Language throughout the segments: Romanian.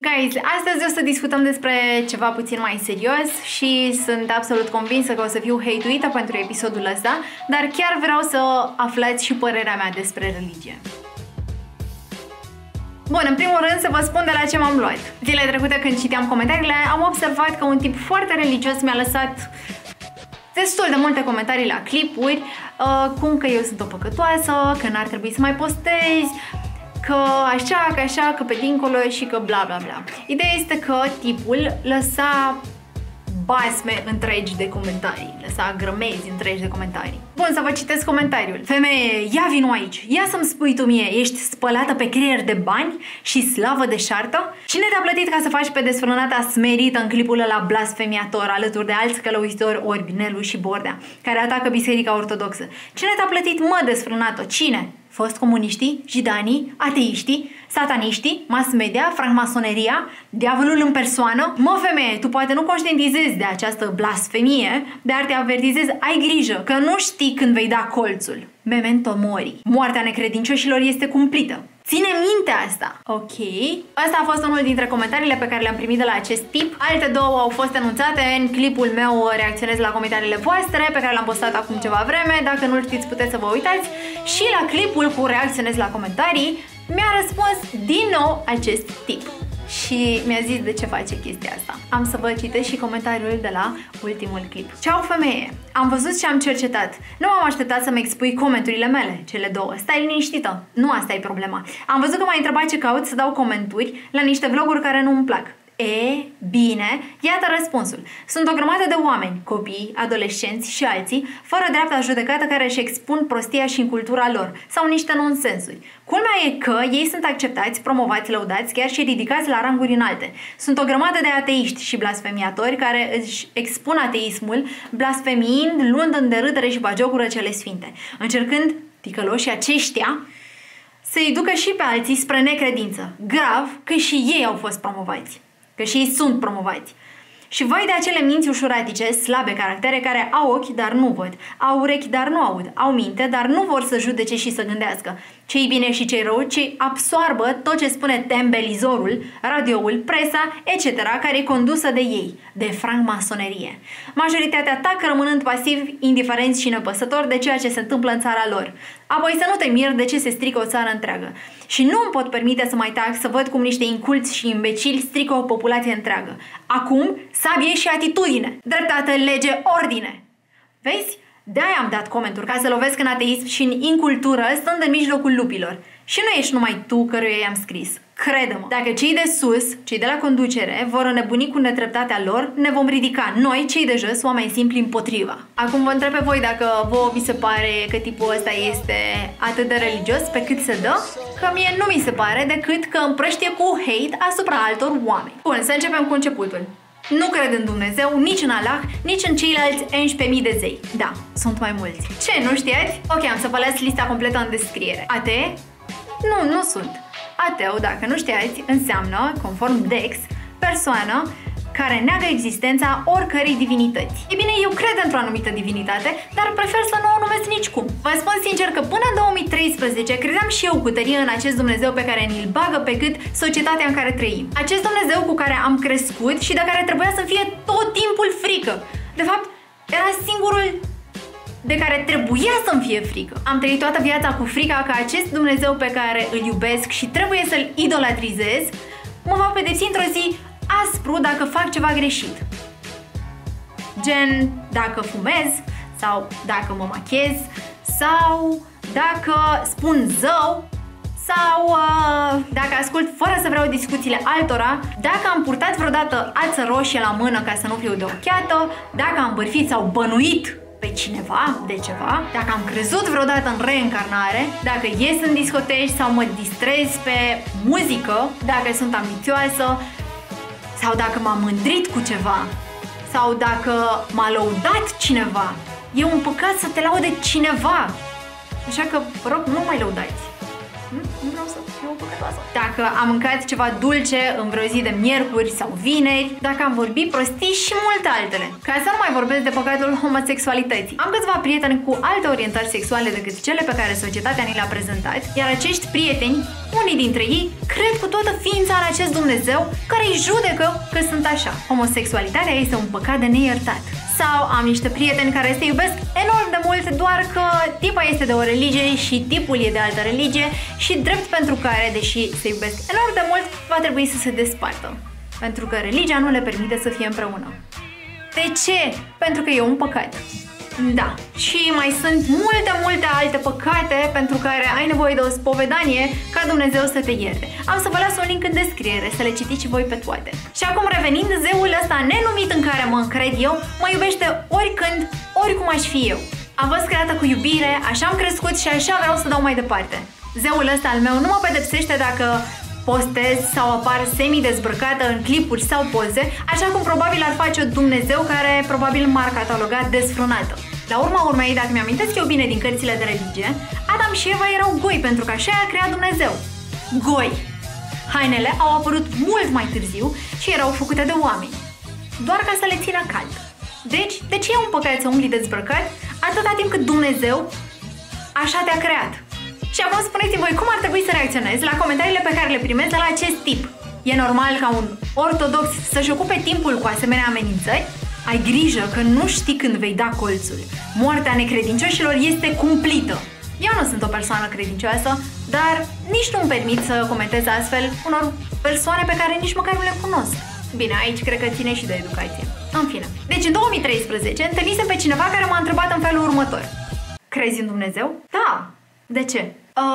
Guys, astăzi o să discutăm despre ceva puțin mai serios și sunt absolut convinsă că o să fiu hate-uită pentru episodul ăsta, dar chiar vreau să aflați și părerea mea despre religie. Bun, în primul rând să vă spun de la ce m-am luat. Zilele trecute când citeam comentariile, am observat că un tip foarte religios mi-a lăsat destul de multe comentarii la clipuri, cum că eu sunt o păcătoasă, că n-ar trebui să mai postez, că așa, că pe dincolo și că bla bla bla. Ideea este că tipul lăsa basme întregi de comentarii, lăsa grămezi întregi de comentarii. Bun, să vă citesc comentariul. Femeie, ia vino aici, ia să-mi spui tu mie, ești spălată pe creier de bani și slavă deșartă? Cine te-a plătit ca să faci pe desfrânata smerită în clipul ăla blasfemiator, alături de alți călăuzitori orbi, Nelu și Bordea, care atacă Biserica Ortodoxă? Cine te-a plătit, mă, desfrânată? Cine? Fost comuniștii, jidanii, ateiștii, sataniștii, mass media, francmasoneria, diavolul în persoană? Mă, femeie, tu poate nu conștientizezi de această blasfemie, dar te avertizez, ai grijă, că nu știi când vei da colțul. Memento mori. Moartea necredincioșilor este cumplită. Ține minte asta! Ok. Asta a fost unul dintre comentariile pe care le-am primit de la acest tip. Alte două au fost anunțate în clipul meu reacționez la comentariile voastre, pe care l-am postat acum ceva vreme. Dacă nu-l știți, puteți să vă uitați. Și la clipul cu reacționez la comentarii, mi-a răspuns din nou acest tip. Și mi-a zis de ce face chestia asta. Am să vă citesc și comentariul de la ultimul clip. Ceau, femeie! Am văzut și am cercetat. Nu m-am așteptat să-mi expui comenturile mele, cele două. Stai liniștită. Nu asta e problema. Am văzut că m-ai întrebat ce caut să dau comenturi la niște vloguri care nu-mi plac. Bine, iată răspunsul. Sunt o grămadă de oameni, copii, adolescenți și alții, fără dreapta judecată, care își expun prostia și cultura lor, sau niște nonsensuri. Culmea e că ei sunt acceptați, promovați, lăudați, chiar și ridicați la ranguri înalte. Sunt o grămadă de ateiști și blasfemiatori care își expun ateismul, blasfemiind, luând în derâdere și bagiocură cele sfinte, încercând, ticăloșii aceștia, să-i ducă și pe alții spre necredință. Grav că și ei au fost promovați. Că și ei sunt promovați. Și vai de acele minți ușuratice, slabe caractere, care au ochi, dar nu văd, au urechi, dar nu aud, au minte, dar nu vor să judece și să gândească. Cei bine și cei rău, cei absoarbă tot ce spune tembelizorul, radioul, presa, etc., care e condusă de ei, de francmasonerie. Majoritatea tacă rămânând pasivi, indiferenți și nepăsători de ceea ce se întâmplă în țara lor. Apoi să nu te miri de ce se strică o țară întreagă. Și nu îmi pot permite să mai tac, să văd cum niște inculți și imbecili strică o populație întreagă. Acum, sabie și atitudine, dreptate, lege, ordine. Vezi? De-aia am dat comenturi, ca să lovesc în ateism și în incultură, stând în mijlocul lupilor. Și nu ești numai tu căruia i-am scris. Crede-mă, dacă cei de sus, cei de la conducere, vor înnebuni cu nedreptatea lor, ne vom ridica noi, cei de jos, oameni simpli, împotriva. Acum vă întreb pe voi dacă vouă vi se pare că tipul ăsta este atât de religios pe cât se dă, că mie nu mi se pare decât că împrăștie cu hate asupra altor oameni. Bun, să începem cu începutul. Nu cred în Dumnezeu, nici în Allah, nici în ceilalți 11.000 de zei. Da, sunt mai mulți. Ce, nu știați? Ok, am să vă las lista completă în descriere. Atee? Nu sunt. Ateu, dacă nu știați, înseamnă, conform Dex, persoană care neagă existența oricărei divinități. E bine, eu cred într-o anumită divinitate, dar prefer să nu o numesc nicicum. Vă spun sincer că până în 2013 credeam și eu cu tărie în acest Dumnezeu pe care ni-l bagă pe cât societatea în care trăim. Acest Dumnezeu cu care am crescut și de care trebuia să fie tot timpul frică. De fapt, era singurul de care trebuia să-mi fie frică. Am trăit toată viața cu frica că acest Dumnezeu pe care îl iubesc și trebuie să-l idolatrizez mă va pedepsi într-o zi aspru dacă fac ceva greșit. Gen, dacă fumez, sau dacă mă machez, sau dacă spun zău, sau dacă ascult fără să vreau discuțiile altora, dacă am purtat vreodată ață roșie la mână ca să nu fiu deocheată, dacă am bârfit sau bănuit pe cineva de ceva, dacă am crezut vreodată în reîncarnare, dacă ies în discoteci sau mă distrez pe muzică, dacă sunt ambițioasă, sau dacă m-am mândrit cu ceva, sau dacă m-a lăudat cineva. E un păcat să te laude cineva. Așa că, vă rog, nu mai lăudați. Nu vreau să fiu o păcătoasă. Dacă am mâncat ceva dulce în vreo zi de miercuri sau vineri, dacă am vorbit prostii și multe altele. Ca să nu mai vorbesc de păcatul homosexualității. Am câțiva prieteni cu alte orientări sexuale decât cele pe care societatea ni le-a prezentat, iar acești prieteni, unii dintre ei, cred cu toată ființa în acest Dumnezeu care îi judecă că sunt așa. Homosexualitatea este un păcat de neiertat. Sau am niște prieteni care se iubesc enorm de mult, doar că tipa este de o religie și tipul e de altă religie și drept pentru care, deși se iubesc enorm de mult, va trebui să se despartă. Pentru că religia nu le permite să fie împreună. De ce? Pentru că e un păcat. Da, și mai sunt multe alte păcate pentru care ai nevoie de o spovedanie ca Dumnezeu să te ierte. Am să vă las un link în descriere să le citiți și voi pe toate. Și acum revenind, zeul ăsta nenumit în care mă încred eu, mă iubește oricând, oricum aș fi eu. Am fost creată cu iubire, așa am crescut și așa vreau să dau mai departe. Zeul ăsta al meu nu mă pedepsește dacă postez sau apar semi-dezbrăcată în clipuri sau poze, așa cum probabil ar face Dumnezeu care probabil m-ar cataloga desfrânată. La urma urmei, dacă mi-amintesc eu bine din cărțile de religie, Adam și Eva erau goi pentru că așa i-a creat Dumnezeu. Goi! Hainele au apărut mult mai târziu și erau făcute de oameni, doar ca să le țină cald. Deci, de ce e un păcat să umbli dezbrăcat atâta timp cât Dumnezeu așa te-a creat? Și acum spuneți-mi voi cum ar trebui să reacționez la comentariile pe care le primesc de la acest tip. E normal ca un ortodox să-și ocupe timpul cu asemenea amenințări? Ai grijă că nu știi când vei da colțul. Moartea necredincioșilor este cumplită. Eu nu sunt o persoană credincioasă, dar nici nu-mi permit să comentez astfel unor persoane pe care nici măcar nu le cunosc. Bine, aici cred că ține și de educație. În fine. Deci în 2013 întâlnisem pe cineva care m-a întrebat în felul următor. Crezi în Dumnezeu? Da. De ce?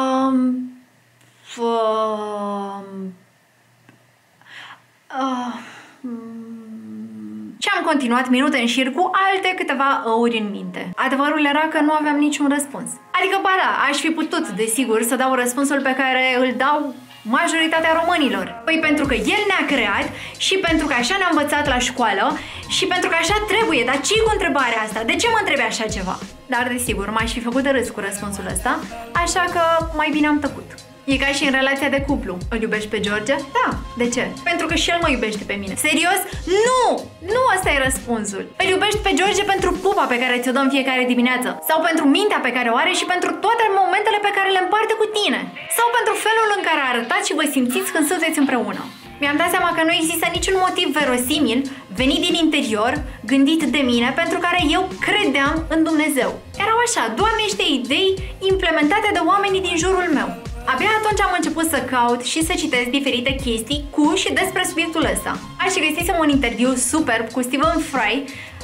Și am continuat minute în șir cu alte câteva ăuri în minte. Adevărul era că nu aveam niciun răspuns. Adică, ba da, aș fi putut, desigur, să dau răspunsul pe care îl dau majoritatea românilor. Păi pentru că El ne-a creat și pentru că așa ne-a învățat la școală și pentru că așa trebuie. Dar ce cu întrebarea asta? De ce mă întrebi așa ceva? Dar, desigur, m-aș fi făcut de râs cu răspunsul ăsta, așa că mai bine am tăcut. E ca și în relația de cuplu. Îl iubești pe George? Da. De ce? Pentru că și el mă iubește pe mine. Serios? Nu! Nu ăsta e răspunsul. Îl iubești pe George pentru pupa pe care ți-o dăm fiecare dimineață. Sau pentru mintea pe care o are și pentru toate momentele pe care le împarte cu tine. Sau pentru felul în care arătați și vă simțiți când sunteți împreună. Mi-am dat seama că nu există niciun motiv verosimil venit din interior, gândit de mine, pentru care eu credeam în Dumnezeu. Erau așa, doar niște idei implementate de oamenii din jurul meu. Abia atunci am început să caut și să citesc diferite chestii cu și despre subiectul ăsta. Și găsisem un interviu superb cu Stephen Fry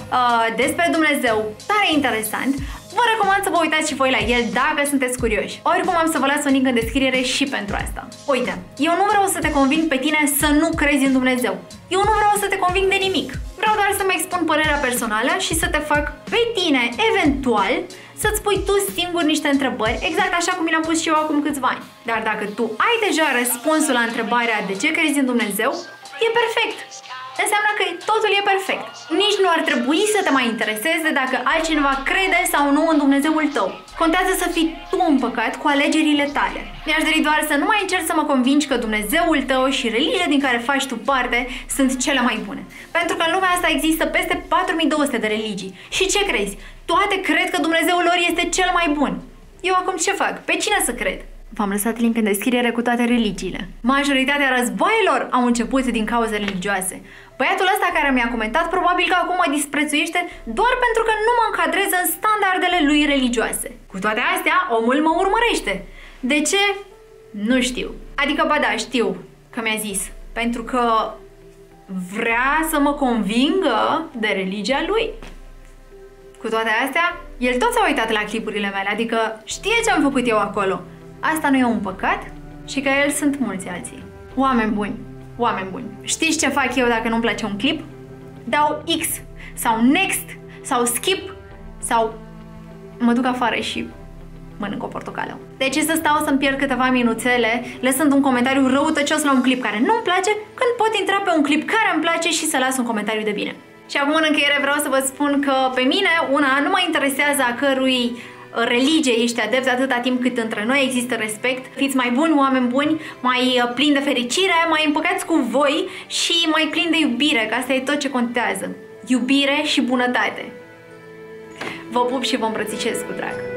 despre Dumnezeu, tare interesant. Vă recomand să vă uitați și voi la el dacă sunteți curioși. Oricum am să vă las un link în descriere și pentru asta. Uite, eu nu vreau să te conving pe tine să nu crezi în Dumnezeu. Eu nu vreau să te conving de nimic. Vreau doar să-mi expun părerea personală și să te fac pe tine, eventual, să-ți pui tu singur niște întrebări, exact așa cum mi le-am pus și eu acum câțiva ani. Dar dacă tu ai deja răspunsul la întrebarea de ce crezi în Dumnezeu, e perfect. Înseamnă că totul e perfect. Nici nu ar trebui să te mai intereseze dacă altcineva crede sau nu în Dumnezeul tău. Contează să fii tu împăcat cu alegerile tale. Mi-aș dori doar să nu mai încerci să mă convingi că Dumnezeul tău și religia din care faci tu parte sunt cele mai bune. Pentru că în lumea asta există peste 4200 de religii. Și ce crezi? Toate cred că Dumnezeul lor este cel mai bun. Eu acum ce fac? Pe cine să cred? V-am lăsat link în descriere cu toate religiile. Majoritatea războaielor au început din cauze religioase. Băiatul ăsta care mi-a comentat probabil că acum mă disprețuiește doar pentru că nu mă încadrez în standardele lui religioase. Cu toate astea, omul mă urmărește. De ce? Nu știu. Adică, ba da, știu că mi-a zis. Pentru că vrea să mă convingă de religia lui. Cu toate astea, el tot s-a uitat la clipurile mele, adică știe ce am făcut eu acolo. Asta nu e un păcat și că el sunt mulți alții. Oameni buni, oameni buni, știți ce fac eu dacă nu-mi place un clip? Dau X sau Next sau Skip sau mă duc afară și mănânc o portocală. De ce să stau să-mi pierd câteva minuțele lăsând un comentariu răutăcios la un clip care nu-mi place, când pot intra pe un clip care îmi place și să las un comentariu de bine? Și acum în încheiere vreau să vă spun că pe mine, una, nu mă interesează a cărui religie ești adept, atâta timp cât între noi există respect. Fiți mai buni, oameni buni, mai plini de fericire, mai împăcați cu voi și mai plini de iubire, că asta e tot ce contează. Iubire și bunătate. Vă pup și vă îmbrățișez cu drag.